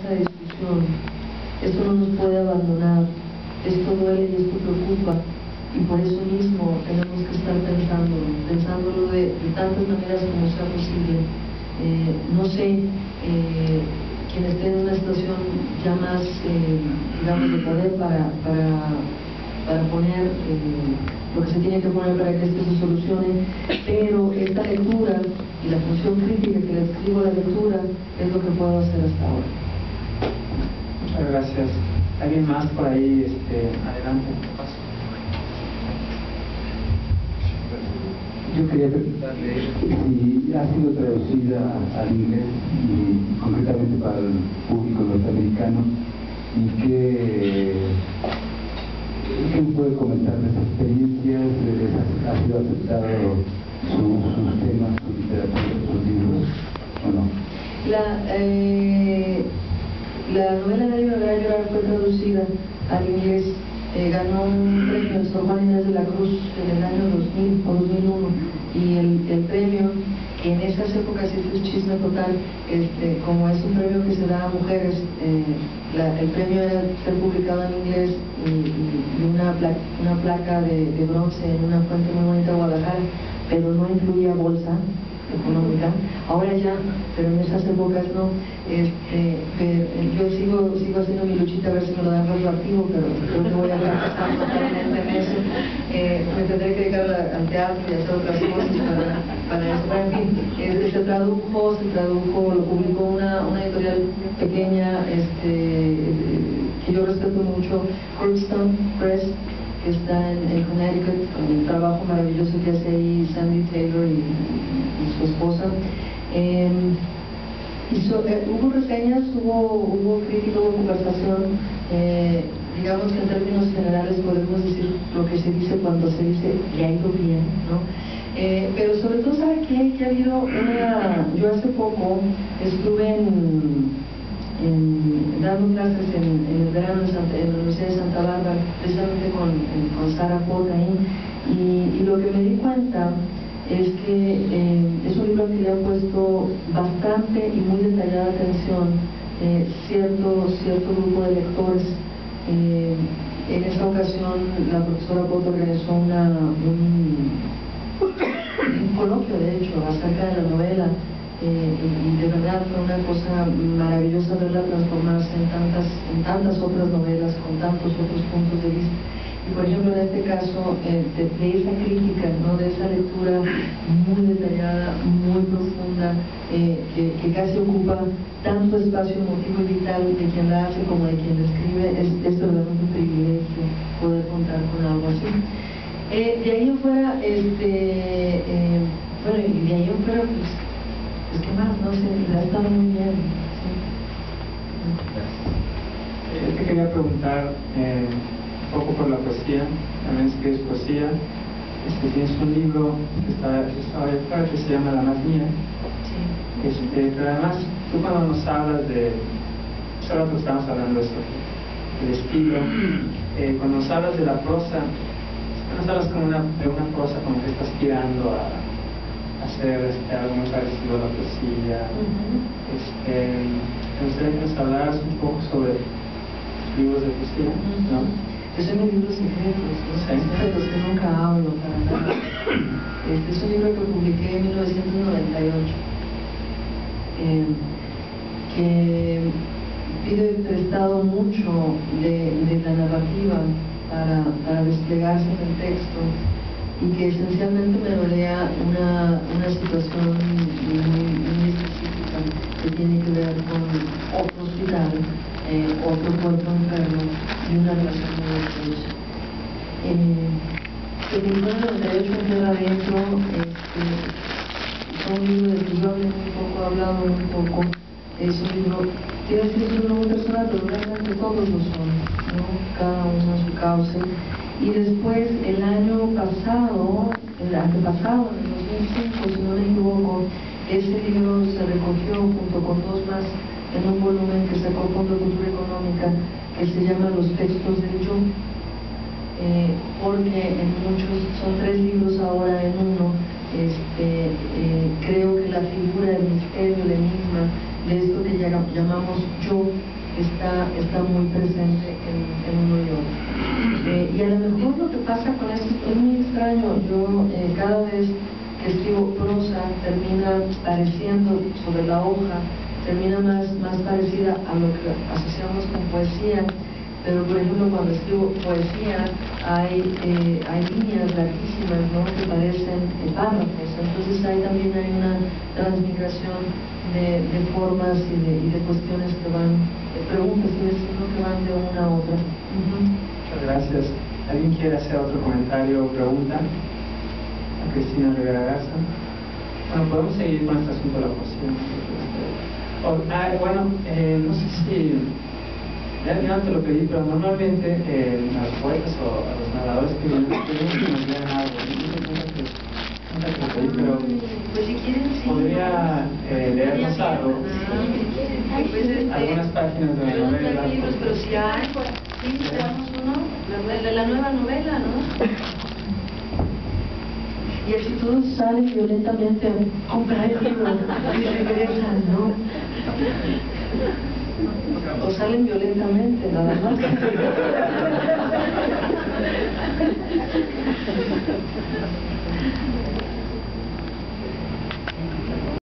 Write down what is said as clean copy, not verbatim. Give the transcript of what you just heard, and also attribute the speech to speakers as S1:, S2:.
S1: esta discusión. Esto no nos puede abandonar, esto duele y esto preocupa, y por eso mismo tenemos que estar pensándolo de tantas maneras como sea posible. No sé, quien esté en una situación ya más, digamos, de poder para poner lo que se tiene que poner para que esto se solucione, pero esta lectura y la función crítica que le escribo a la lectura es lo que puedo hacer hasta ahora.
S2: Muchas gracias. ¿Alguien más por ahí? Adelante.
S3: Yo quería preguntarle si ha sido traducida al inglés y concretamente para el público norteamericano, y qué puede comentar de esas experiencias, ha sido aceptado sus temas, su literatura, sus libros, o no.
S1: La novela de Nadie me verá llorar fue traducida al inglés, ganó un premio en Sor Juana Inés de la Cruz en el año 2000 o 2001, y el premio, que en esas épocas es un chisme total, como es un premio que se da a mujeres, el premio era ser publicado en inglés y una placa de bronce en una fuente muy bonita de Guadalajara, pero no incluía bolsa económica. Ahora ya, pero en esas épocas no. Yo sigo haciendo mi luchita a ver si me lo dan retroactivo, pero creo que voy a fracasar totalmente en eso. Me tendré que dedicar al teatro y hacer otras cosas para eso. Pero en fin, se tradujo, lo publicó una editorial pequeña que yo respeto mucho, Crookston Press, que está en Connecticut, con el trabajo maravilloso que hace ahí Sandy Taylor y su esposa. Hubo reseñas, hubo crítica, hubo conversación. Digamos que en términos generales podemos decir lo que se dice cuando se dice que ha ido bien, ¿no? Pero sobre todo, ¿sabe qué? Que ha habido yo hace poco estuve dando clases en el verano en la Universidad de Santa Bárbara, precisamente con Sara Pota ahí, y lo que me di cuenta es que es un libro que le ha puesto bastante y muy detallada atención cierto grupo de lectores. En esta ocasión la profesora Pota organizó un coloquio, de hecho, acerca de la novela, y de verdad fue una cosa maravillosa verla transformarse en tantas otras novelas con tantos otros puntos de vista. Y por ejemplo, en este caso, de esa crítica, ¿no? De esa lectura muy detallada, muy profunda, que casi ocupa tanto espacio emotivo y vital de quien la hace como de quien la escribe, es verdaderamente un privilegio poder contar con algo así. De ahí en fuera, pues qué más, no sé, ha estado muy bien.
S2: Sí. Te quería preguntar un poco por la poesía. También escribes poesía. Tienes un libro que está afuera que se llama La Más Mía. Sí. Pero además, tú cuando nos hablas de, solo que estamos hablando de eso, del estilo, cuando nos hablas de la prosa, nos hablas como de una prosa como que estás tirando a hacer algo muy parecido a la poesía. Me gustaría que nos hablaras un poco sobre libros de poesía, ¿no?
S1: Yo soy mis libros secretos, secretos que nunca hablo para nada. Es un libro que publiqué en 1998, que pide prestado mucho de la narrativa para desplegarse en el texto, y que esencialmente me rodea una situación muy específica que tiene que ver con otro hospital, otro cuerpo enfermo y una relación muy estrecha. El libro de 98 queda adentro, es un libro del que yo hablé muy poco, he hablado muy poco. Es un libro, tiene que ser un libro muy personal, pero realmente todos lo son, ¿no? Cada uno a su cauce. Y después, el año pasado, el antepasado, en el 2005, si no me equivoco, ese libro se recogió junto con dos más en un volumen que sacó el Fondo de Cultura Económica, que se llama Los Textos del Yo, porque en muchos, son 3 libros ahora en uno. Creo que la figura, el misterio, el enigma, de esto que llamamos yo, está muy presente en uno y otro. Y a lo mejor lo que pasa con esto es muy extraño. Yo cada vez que escribo prosa termina pareciendo sobre la hoja, termina más parecida a lo que asociamos con poesía. Pero por ejemplo cuando escribo poesía hay líneas larguísimas, ¿no?, que parecen párrafos. Entonces ahí también hay una transmigración de formas y de cuestiones que van, preguntas que van de una a otra.
S2: Muchas gracias. ¿Alguien quiere hacer otro comentario o pregunta? A Cristina Rivera Garza. Bueno, podemos seguir con este asunto de la poesía. No sé si ya no te lo pedí, pero normalmente a los poetas o a los narradores que vienen que nos lean algo. Nunca te lo pedí, pero
S1: pues si quieren, sí,
S2: podría leernos algo. Algunas páginas de la novela.
S1: Libros, pero si hay, sí, tenemos uno, de la nueva novela, ¿no? Y si todos salen violentamente a comprar el libro y regresan, ¿no? O salen violentamente, nada más.